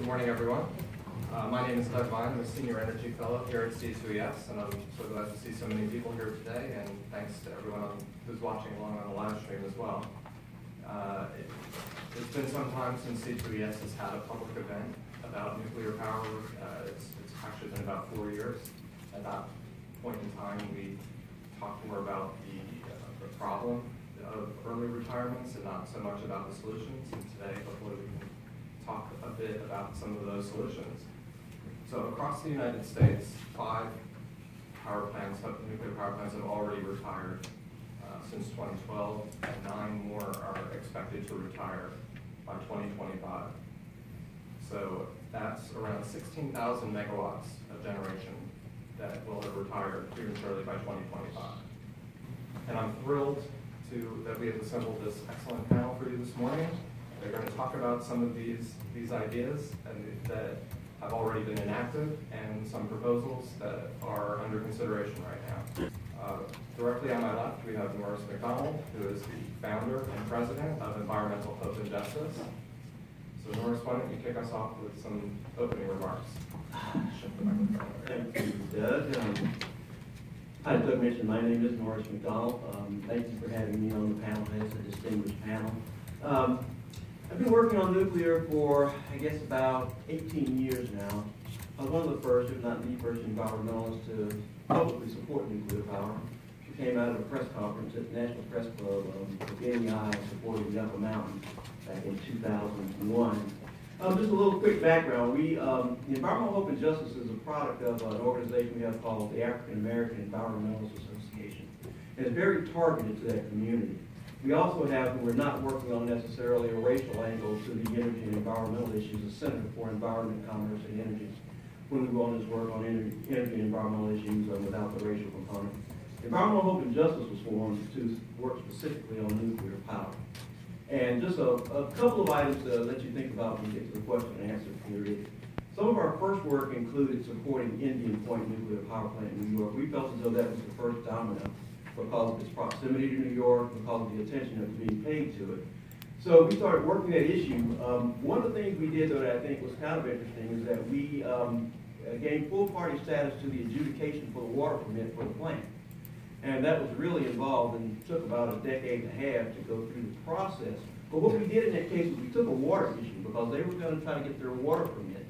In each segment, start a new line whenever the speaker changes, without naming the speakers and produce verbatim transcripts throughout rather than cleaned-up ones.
good morning, everyone. Uh, my name is Doug Vine. I'm a Senior Energy Fellow here at C two E S, and I'm so glad to see so many people here today, and thanks to everyone on, who's watching along on the live stream as well. Uh, it, it's been some time since C two E S has had a public event about nuclear power. Uh, it's, it's actually been about four years. At that point in time, we talked more about the, uh, the problem of early retirements and not so much about the solutions. And today, hopefully, we can talk a bit about some of those solutions. So across the United States, five power plants, nuclear power plants have already retired uh, since twenty twelve, and nine more are expected to retire by twenty twenty-five. So that's around sixteen thousand megawatts of generation that will have retired prematurely by twenty twenty-five. And I'm thrilled to, that we have assembled this excellent panel for you this morning. They're going to talk about some of these, these ideas and that have already been enacted and some proposals that are under consideration right now. Uh, directly on my left, we have Norris McDonald, who is the founder and president of Environmental Hope and Justice. So Norris, why don't you kick us off with some opening remarks? Shift the microphone there.
Thank you, Doug. Um, Hi, Doug mentioned, my name is Norris McDonald. Um, thank you for having me on the panel. It's a distinguished panel. Um, I've been working on nuclear for, I guess, about eighteen years now. I was one of the first, if not the first, environmentalists to publicly support nuclear power. She came out of a press conference at the National Press Club um, with N E I supporting Yucca Mountain back in two thousand one. Um, just a little quick background. We, um, the Environmental Hope and Justice is a product of an organization we have called the African American Environmentalists Association. And it's very targeted to that community. We also have, and we're not working on necessarily a racial angle to the energy and environmental issues, a Center for Environment, Commerce, and Energy. When we go on this work on energy, energy and environmental issues uh, without the racial component. Environmental Hope and Justice was formed to work specifically on nuclear power. And just a, a couple of items to let you think about when we get to the question and answer period. Some of our first work included supporting Indian Point Nuclear Power Plant in New York. We felt as though that was the first domino because of its proximity to New York, because of the attention that was being paid to it. So we started working that issue. Um, one of the things we did, though, that I think was kind of interesting is that we um, gained full party status to the adjudication for the water permit for the plant. And that was really involved and took about a decade and a half to go through the process. But what we did in that case was we took a water issue because they were going to try to get their water permit.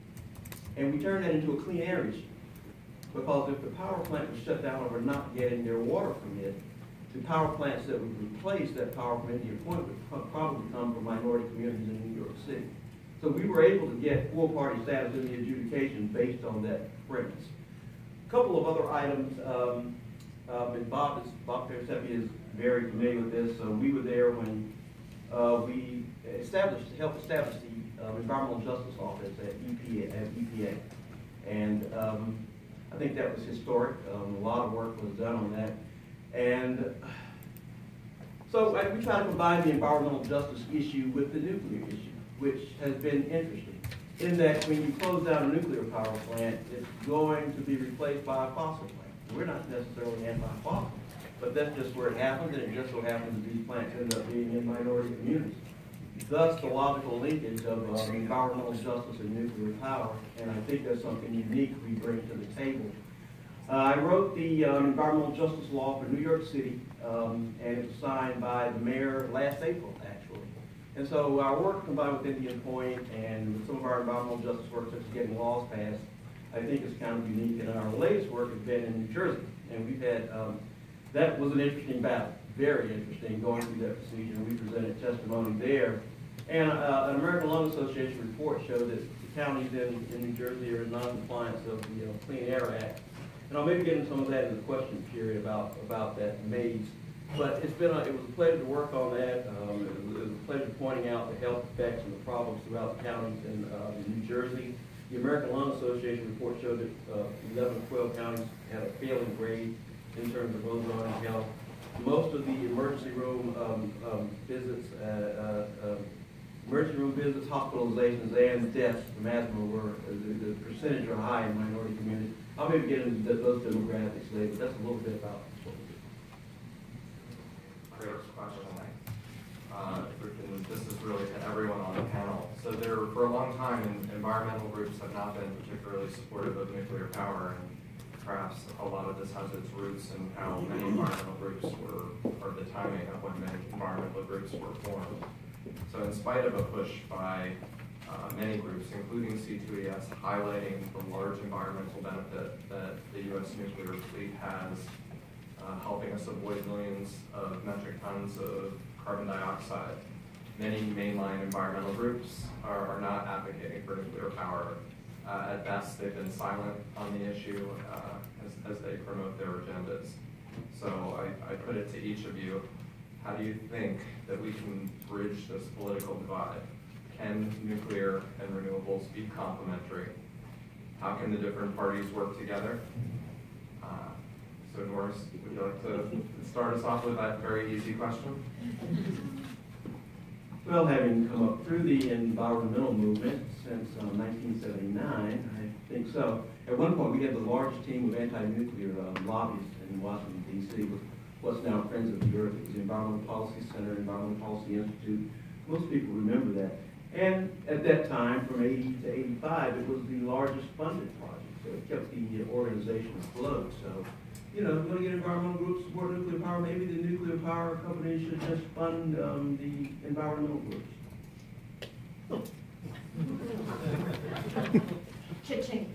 And we turned that into a clean air issue. Because if the power plant was shut down over not getting their water permit, the power plants that would replace that power from Indian Point would probably come from minority communities in New York City. So we were able to get full party status in the adjudication based on that premise. A couple of other items. Um, Um, and Bob, is, Bob Peresepi is very familiar with this. So we were there when uh, we established, helped establish the um, Environmental Justice Office at E P A. At E P A. And um, I think that was historic. Um, a lot of work was done on that. And so uh, we try to combine the environmental justice issue with the nuclear issue, which has been interesting. In that when you close down a nuclear power plant, it's going to be replaced by a fossil plant. We're not necessarily anti-fossil, but that's just where it happens, and it just so happens that these plants end up being in minority communities. Thus, the logical linkage of uh, environmental justice and nuclear power, and I think that's something unique we bring to the table. Uh, I wrote the um, environmental justice law for New York City, um, and it was signed by the mayor last April, actually. And so our work combined with Indian Point and some of our environmental justice work, such as getting laws passed, I think is kind of unique, and our latest work has been in New Jersey, and we've had, um, that was an interesting battle, very interesting, going through that procedure, and we presented testimony there. And uh, an American Lung Association report showed that the counties in, in New Jersey are in non-compliance of the uh, Clean Air Act. And I'll maybe get into some of that in the question period about, about that maze. But it's been a, it was a pleasure to work on that. Um, it, was, it was a pleasure pointing out the health effects and the problems throughout the counties in, uh, in New Jersey. The American Lung Association report showed that uh, eleven or twelve counties had a failing grade in terms of ozone and health. Most of the emergency room um, um, visits, uh, uh, uh, emergency room visits, hospitalizations, and deaths from asthma were, uh, the, the percentage are high in minority communities. I'll maybe get into those demographics later, but that's a little bit about what we do.
Great question. Uh, and this is really to everyone on the panel. So there, for a long time, environmental groups have not been particularly supportive of nuclear power, and perhaps a lot of this has its roots in how many environmental groups were, or the timing of when many environmental groups were formed. So in spite of a push by uh, many groups, including C two E S, highlighting the large environmental benefit that the U S nuclear fleet has, uh, helping us avoid millions of metric tons of carbon dioxide, many mainline environmental groups are, are not advocating for nuclear power. Uh, at best, they've been silent on the issue uh, as, as they promote their agendas. So I, I put it to each of you, how do you think that we can bridge this political divide? Can nuclear and renewables be complementary? How can the different parties work together? Uh, so Norris, would you like to start us off with that very easy question?
Well, having come up through the environmental movement since um, nineteen seventy-nine, I think so. At one point, we had the largest team of anti-nuclear um, lobbyists in Washington, D C with what's now Friends of the Earth. It was the Environmental Policy Center, Environmental Policy Institute. Most people remember that. And at that time, from eighty to eighty-five, it was the largest funded project. So it kept the organization afloat. So, you know, if you want to get environmental groups to support nuclear power, maybe the nuclear power companies should just fund um, the environmental groups.
Cha-ching.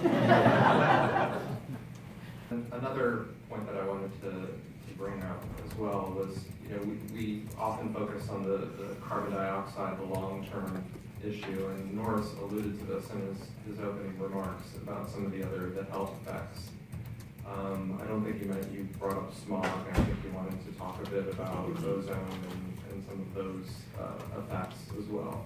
Another point that I wanted to, to bring out as well was, you know, we, we often focus on the, the carbon dioxide, the long-term issue, and Norris alluded to this in his, his opening remarks about some of the other, the health effects. Um, I don't think you meant you brought up smog, and I think you wanted to talk a bit about ozone and, and some of those uh, effects as well.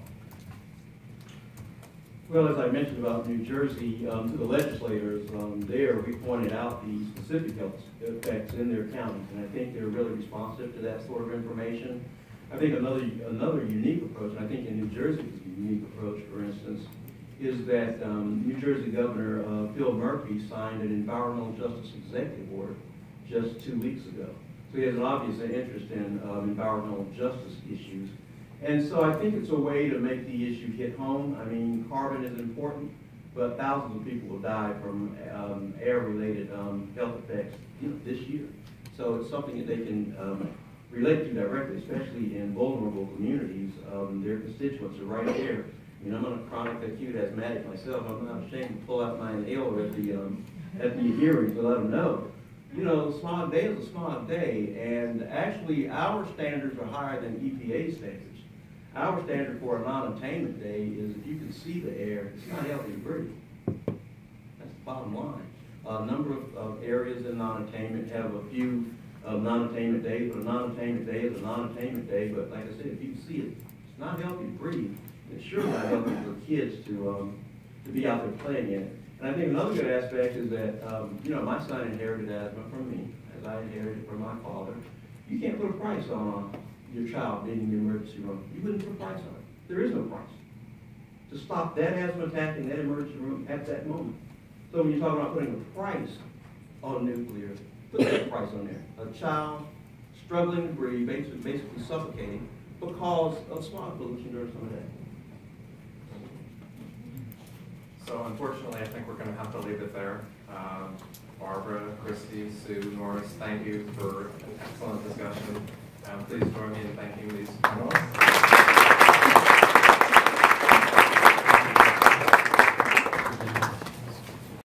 Well, as I mentioned about New Jersey, um, to the legislators um, there, we pointed out the specific health effects in their counties, and I think they're really responsive to that sort of information. I think another another unique approach, and I think in New Jersey is a unique approach, for instance, is that um, New Jersey Governor uh, Phil Murphy signed an environmental justice executive order just two weeks ago. So he has an obvious interest in um, environmental justice issues. And so I think it's a way to make the issue hit home. I mean, carbon is important, but thousands of people will die from um, air-related um, health effects, you know, this year. So it's something that they can um, relate to directly, especially in vulnerable communities. Um, their constituents are right there. I mean, I'm a chronic acute asthmatic myself. I'm not ashamed to pull out my inhaler at the um, at the hearing to let them know. You know, smog day is a smog day, and actually our standards are higher than E P A standards. Our standard for a non-attainment day is if you can see the air, it's not healthy to breathe. That's the bottom line. A number of, of areas in non-attainment have a few uh, non-attainment days, but a non-attainment day is a non-attainment day. But like I said, if you can see it, it's not healthy to breathe. It's sure not healthy for kids to um, to be out there playing in it. And I think another good aspect is that, um, you know, my son inherited asthma from me, as I inherited it from my father. You can't put a price on your child being in the emergency room. You wouldn't put a price on it. There is no price to stop that asthma attack in that emergency room at that moment. So when you talk about putting a price on nuclear, put that price on there. A child struggling to breathe, basically, basically suffocating because of smog pollution during some day.
So unfortunately, I think we're going to have to leave it there. Um, Barbara, Christy, Sue, Norris, thank you for an excellent discussion. Um, please join me in thanking these panelists.